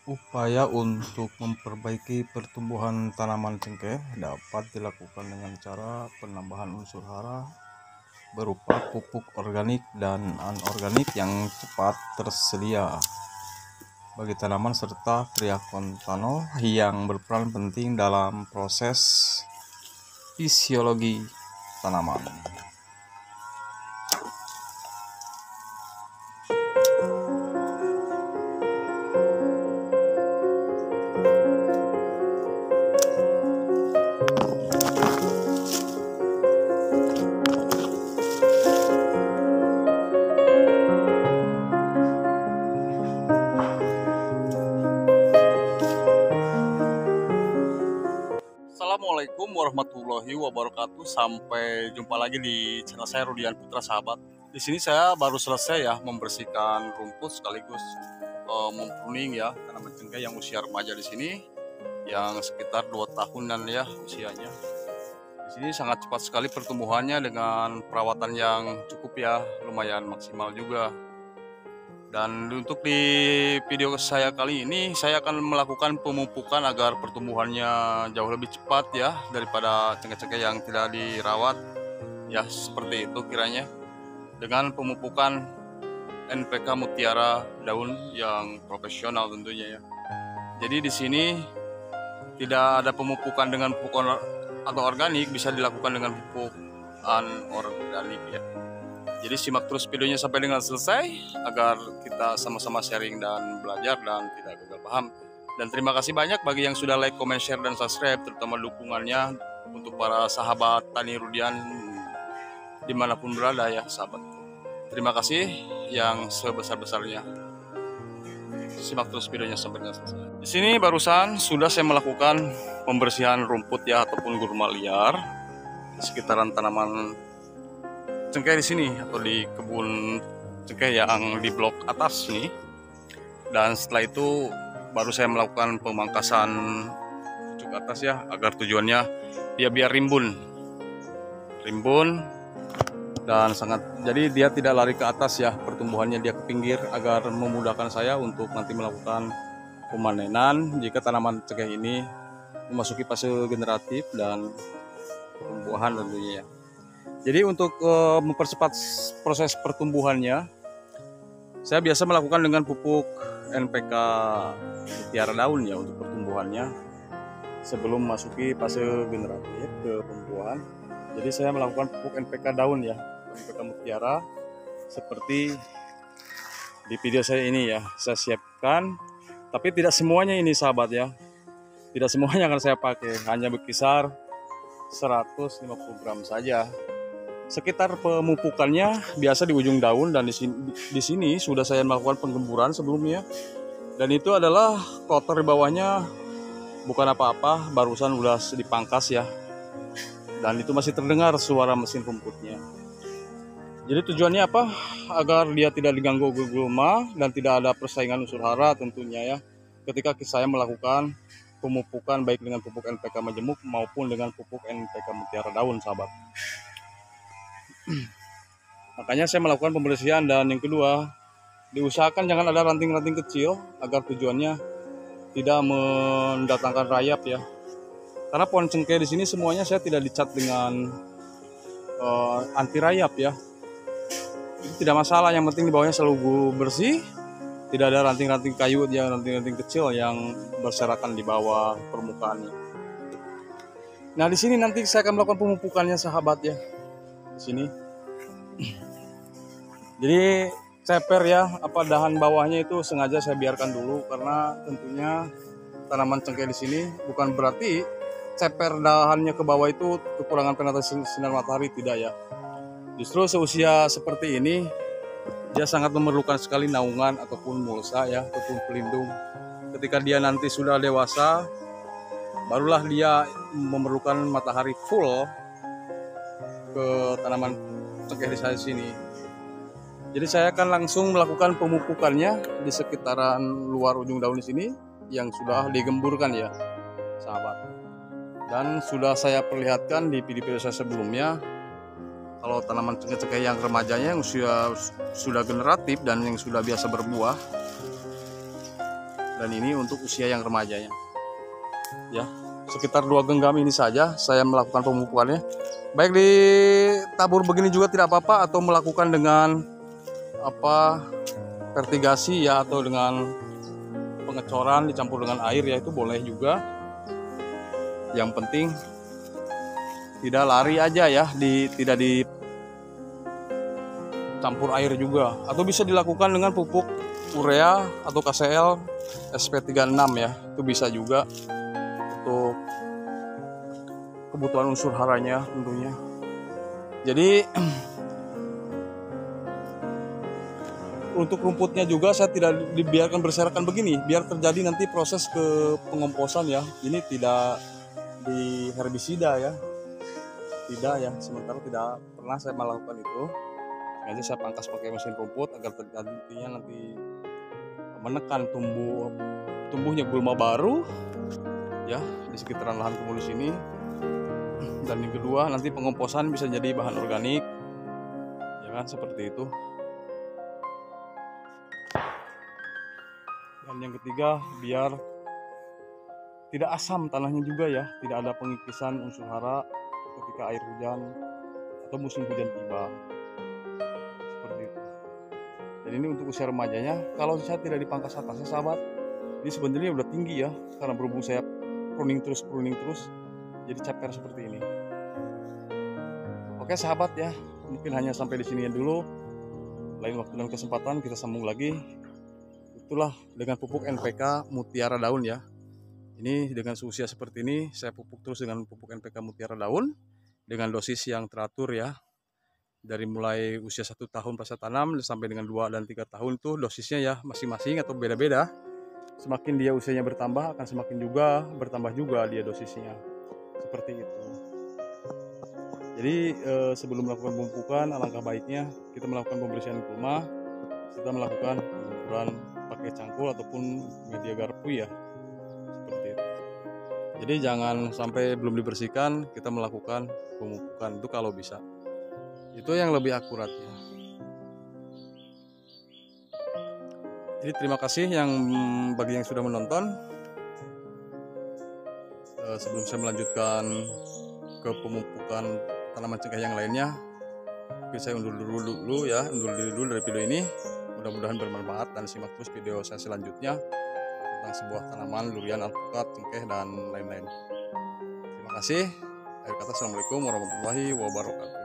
Upaya untuk memperbaiki pertumbuhan tanaman cengkeh dapat dilakukan dengan cara penambahan unsur hara berupa pupuk organik dan anorganik yang cepat tersedia bagi tanaman serta triakontanol yang berperan penting dalam proses fisiologi tanaman. Assalamualaikum warahmatullahi wabarakatuh. Sampai jumpa lagi di channel saya Rudian Putra Sahabat. Di sini saya baru selesai ya membersihkan rumput sekaligus mempruning ya tanaman cengkeh yang usia remaja di sini yang sekitar 2 tahunan ya usianya. Di sini sangat cepat sekali pertumbuhannya dengan perawatan yang cukup ya, lumayan maksimal juga. Dan untuk di video saya kali ini, saya akan melakukan pemupukan agar pertumbuhannya jauh lebih cepat ya daripada cengkeh-cengkeh yang tidak dirawat. Ya seperti itu kiranya. Dengan pemupukan NPK Mutiara Daun yang profesional tentunya ya. Jadi di sini tidak ada pemupukan dengan pupuk atau organik, bisa dilakukan dengan pupuk anorganik ya. Jadi simak terus videonya sampai dengan selesai agar kita sama-sama sharing dan belajar dan tidak gagal paham. Dan terima kasih banyak bagi yang sudah like, comment, share, dan subscribe, terutama dukungannya untuk para sahabat Tani Rudian dimanapun berada ya sahabat. Terima kasih yang sebesar-besarnya. Simak terus videonya sampai dengan selesai. Di sini barusan sudah saya melakukan pembersihan rumput ya ataupun gurma liar di sekitaran tanaman cengkeh di sini atau di kebun cengkeh yang di blok atas nih. Dan setelah itu baru saya melakukan pemangkasan pucuk atas ya agar tujuannya dia biar rimbun dan jadi dia tidak lari ke atas ya, pertumbuhannya dia ke pinggir agar memudahkan saya untuk nanti melakukan pemanenan jika tanaman cengkeh ini memasuki fase generatif dan pertumbuhan tentunya ya. Jadi untuk mempercepat proses pertumbuhannya, saya biasa melakukan dengan pupuk NPK Mutiara Daun ya untuk pertumbuhannya sebelum masuki fase generatif ke pembuahan. Jadi saya melakukan pupuk NPK Daun ya, NPK Mutiara seperti di video saya ini ya. Saya siapkan, tapi tidak semuanya ini sahabat ya. Tidak semuanya akan saya pakai, hanya berkisar 150 gram saja. Sekitar pemupukannya biasa di ujung daun dan di sini sudah saya melakukan penggemburan sebelumnya. Dan itu adalah kotor di bawahnya bukan apa-apa, barusan udah dipangkas ya. Dan itu masih terdengar suara mesin rumputnya. Jadi tujuannya apa? Agar dia tidak diganggu gulma dan tidak ada persaingan unsur hara tentunya ya. Ketika saya melakukan pemupukan baik dengan pupuk NPK Majemuk maupun dengan pupuk NPK Mutiara Daun sahabat. Makanya saya melakukan pembersihan. Dan yang kedua, diusahakan jangan ada ranting-ranting kecil agar tujuannya tidak mendatangkan rayap ya. Karena pohon cengkeh di sini semuanya saya tidak dicat dengan anti rayap ya. Itu tidak masalah, yang penting di bawahnya selalu bersih, tidak ada ranting-ranting kayu yang ranting-ranting kecil yang berserakan di bawah permukaannya. Nah di sini nanti saya akan melakukan pemupukannya sahabat ya. Di sini. Jadi ceper ya, dahan bawahnya itu sengaja saya biarkan dulu karena tentunya tanaman cengkeh di sini bukan berarti ceper dahannya ke bawah itu kekurangan penetrasi sinar matahari, tidak ya. Justru seusia seperti ini dia sangat memerlukan sekali naungan ataupun mulsa ya, ataupun pelindung. Ketika dia nanti sudah dewasa, barulah dia memerlukan matahari full ke tanaman cengkeh di saya sini. Jadi saya akan langsung melakukan pemupukannya di sekitaran luar ujung daun di sini yang sudah digemburkan ya, sahabat. Dan sudah saya perlihatkan di video saya sebelumnya, kalau tanaman cengkeh yang remajanya yang usia sudah generatif dan yang sudah biasa berbuah dan ini untuk usia yang remajanya. Ya, sekitar 2 genggam ini saja saya melakukan pemupukannya. Baik ditabur begini juga tidak apa-apa, atau melakukan dengan vertigasi ya, atau dengan pengecoran dicampur dengan air ya, itu boleh juga. Yang penting tidak lari aja ya, tidak dicampur air juga. Atau bisa dilakukan dengan pupuk urea atau KCL SP36 ya, itu bisa juga untuk kebutuhan unsur haranya tentunya. Jadi untuk rumputnya juga saya tidak dibiarkan berserakan begini, biar terjadi nanti proses ke pengomposan ya. Ini tidak di herbisida ya, tidak ya, sementara tidak pernah saya melakukan itu. Sengaja saya pangkas pakai mesin rumput agar terjadinya nanti menekan tumbuhnya gulma baru ya di sekitaran lahan kumulus ini. Dan yang kedua, nanti pengomposan bisa jadi bahan organik ya kan, seperti itu. Dan yang ketiga, biar tidak asam tanahnya juga ya, tidak ada pengikisan unsur hara ketika air hujan atau musim hujan tiba, seperti itu. Dan ini untuk usia remajanya. Kalau saya tidak dipangkas atasnya sahabat, ini sebenarnya udah tinggi ya, karena berhubung saya pruning terus, jadi ceper seperti ini. Oke sahabat ya, mungkin hanya sampai di sini dulu. Lain waktu dan kesempatan kita sambung lagi. Itulah dengan pupuk NPK Mutiara Daun ya. Ini dengan usia seperti ini saya pupuk terus dengan pupuk NPK Mutiara Daun dengan dosis yang teratur ya. Dari mulai usia 1 tahun pasca tanam sampai dengan 2 dan 3 tahun tuh dosisnya ya masing-masing atau beda-beda. Semakin dia usianya bertambah akan semakin juga bertambah juga dia dosisnya. Seperti itu. Jadi sebelum melakukan pemupukan, alangkah baiknya kita melakukan pembersihan gulma, kita melakukan pengukuran pakai cangkul ataupun media garpu ya, seperti itu. Jadi jangan sampai belum dibersihkan kita melakukan pemupukan, itu kalau bisa. Itu yang lebih akurat ya. Jadi terima kasih bagi yang sudah menonton. Sebelum saya melanjutkan ke pemupukan tanaman cengkeh yang lainnya, saya undur dulu dari video ini. Mudah-mudahan bermanfaat dan simak terus video saya selanjutnya tentang sebuah tanaman durian, alpukat, cengkeh dan lain-lain. Terima kasih. Akhir kata, assalamualaikum warahmatullahi wabarakatuh.